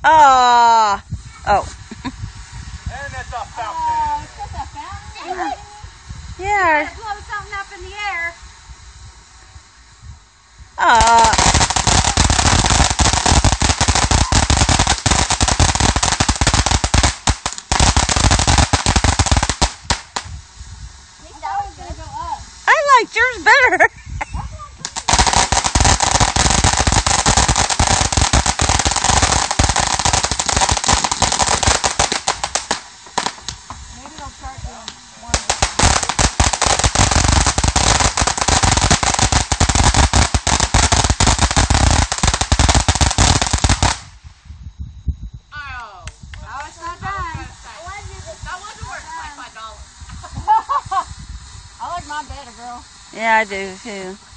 Ah. Oh. And it's a fountain. Oh, it's just a fountain. Yeah. You gotta blow something up in the air. Ah. That was gonna go up. I liked yours better. Maybe they'll start doing more. Oh, it's not done. that wasn't worth $25. I like mine better, girl. Yeah, I do too.